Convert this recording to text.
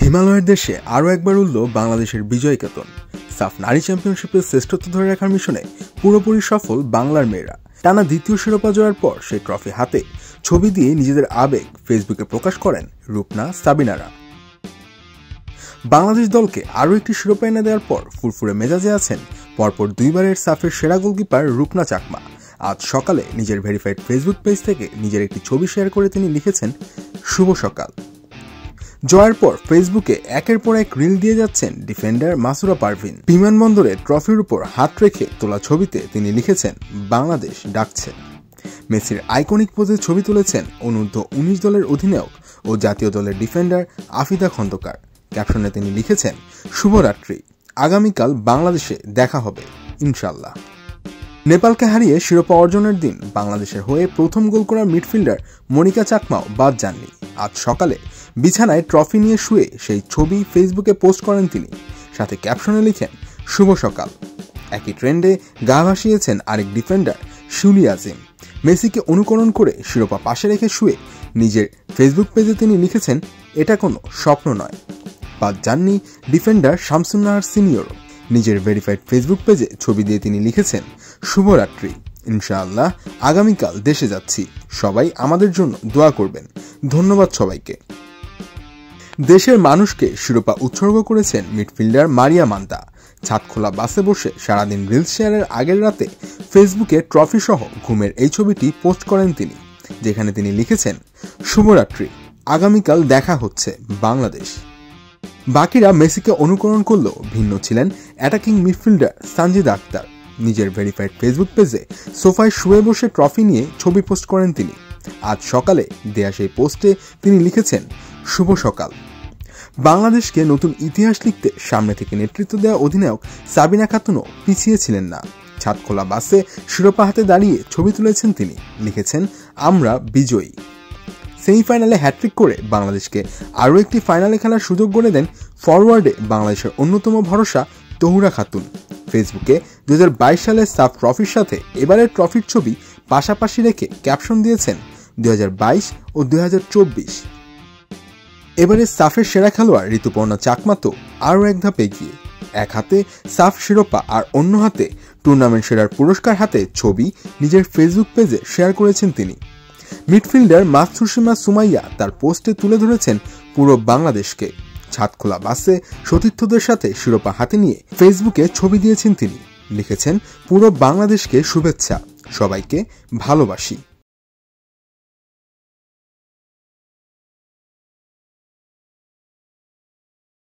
হিমালয়ের দেশে আরও একবার উঠল বাংলাদেশের বিজয় কেতন। সাফ নারী চ্যাম্পিয়নশিপের শ্রেষ্ঠত্ব ধরে রাখার মিশনে পুরোপুরি সফল বাংলার মেয়েরা। টানা দ্বিতীয় শিরোপা জয়ের পর সেই ট্রফি হাতে ছবি দিয়ে নিজেদের আবেগ ফেসবুকে প্রকাশ করেন রূপনা সাবিনারা। বাংলাদেশ দলকে আরও একটি শিরোপা এনে দেওয়ার পর ফুরফুরে মেজাজে আছেন পরপর দুইবারের সাফের সেরা গোলকিপার রূপনা চাকমা। আজ সকালে নিজের ভেরিফাইড ফেসবুক পেজ থেকে নিজের একটি ছবি শেয়ার করে তিনি লিখেছেন, শুভ সকাল। জয়ের পর ফেসবুকে একের পর এক রিল দিয়ে যাচ্ছেন ডিফেন্ডার মাসুরা পারভিন। বিমানবন্দরে ট্রফির উপর হাত রেখে তোলা ছবিতে তিনি লিখেছেন, বাংলাদেশ ডাকছে। মেসির আইকনিক পোজে ছবি তুলেছেন অনূর্ধ্ব-19 দলের অধিনায়ক ও জাতীয় দলের ডিফেন্ডার আফিদা খন্দকার। ক্যাপশনে তিনি লিখেছেন, শুভরাত্রি, আগামীকাল বাংলাদেশে দেখা হবে ইনশাল্লাহ। নেপালকে হারিয়ে শিরোপা অর্জনের দিন বাংলাদেশের হয়ে প্রথম গোল করা মিডফিল্ডার মনিকা চাকমাও বাদ যাননি। আজ সকালে বিছানায় ট্রফি নিয়ে শুয়ে সেই ছবি ফেসবুকে পোস্ট করেন তিনি, সাথে ক্যাপশনে লিখেন, শুভ সকাল। একই ট্রেন্ডে গা ভাসিয়েছেন আরেক ডিফেন্ডার শিউলি আজিম। মেসিকে অনুকরণ করে শিরোপা পাশে রেখে শুয়ে নিজের ফেসবুক পেজে তিনি লিখেছেন, এটা কোনো স্বপ্ন নয়। বাদ যাননি ডিফেন্ডার শামসুন্নাহার সিনিয়রও। নিজের ভেরিফাইড ফেসবুক পেজে ছবি দিয়ে তিনি লিখেছেন, শুভরাত্রি, ইনশাআল্লাহ আগামীকাল দেশে যাচ্ছি, সবাই আমাদের জন্য দোয়া করবেন, ধন্যবাদ সবাইকে। দেশের মানুষকে শিরোপা উৎসর্গ করেছেন মিডফিল্ডার মারিয়া মান্তা। ছাদখোলা বাসে বসে সারাদিন রিলস শেয়ারের আগের রাতে ফেসবুকে ট্রফি সহ ঘুমের এই ছবিটি পোস্ট করেন তিনি, যেখানে তিনি লিখেছেন, শুভরাত্রি, আগামীকাল দেখা হচ্ছে বাংলাদেশ। বাকিরা মেসিকে অনুকরণ করলেও ভিন্ন ছিলেন অ্যাটাকিং মিডফিল্ডার সানজিদা আক্তার। নিজের ভেরিফাইড ফেসবুক পেজে সোফায় শুয়ে বসে ট্রফি নিয়ে ছবি পোস্ট করেন তিনি। আজ সকালে দেয়া সেই পোস্টে তিনি লিখেছেন, শুভ সকাল। বাংলাদেশকে নতুন ইতিহাস লিখতে সামনে থেকে নেতৃত্ব দেওয়া অধিনায়ক সাবিনা খাতুনও পিছিয়ে ছিলেন না। ছাদখোলা বাসে শিরোপা হাতে দাঁড়িয়ে ছবি তুলেছেন তিনি, লিখেছেন, আমরা বিজয়ী। সেমিফাইনালে হ্যাট্রিক করে বাংলাদেশকে আরও একটি ফাইনালে খেলার সুযোগ করে দেন ফরওয়ার্ডে বাংলাদেশের অন্যতম ভরসা তহুরা খাতুন। ফেসবুকে 2022 সালের সাফ ট্রফির সাথে এবারের ট্রফির ছবি পাশাপাশি রেখে ক্যাপশন দিয়েছেন, 2022 ও 2024। এবারে সাফের সেরা খেলোয়াড় ঋতুপর্ণা চাকমা তো আরও এক ধাপ এগিয়ে। এক হাতে সাফ শিরোপা আর অন্য হাতে টুর্নামেন্ট সেরার পুরস্কার হাতে ছবি নিজের ফেসবুক পেজে শেয়ার করেছেন তিনি। মিডফিল্ডার মাসুসীমা সুমাইয়া তার পোস্টে তুলে ধরেছেন পুরো বাংলাদেশকে। ছাদখোলা বাসে সতীর্থদের সাথে শিরোপা হাতে নিয়ে ফেসবুকে ছবি দিয়েছেন তিনি, লিখেছেন, পুরো বাংলাদেশকে শুভেচ্ছা, সবাইকে ভালোবাসি।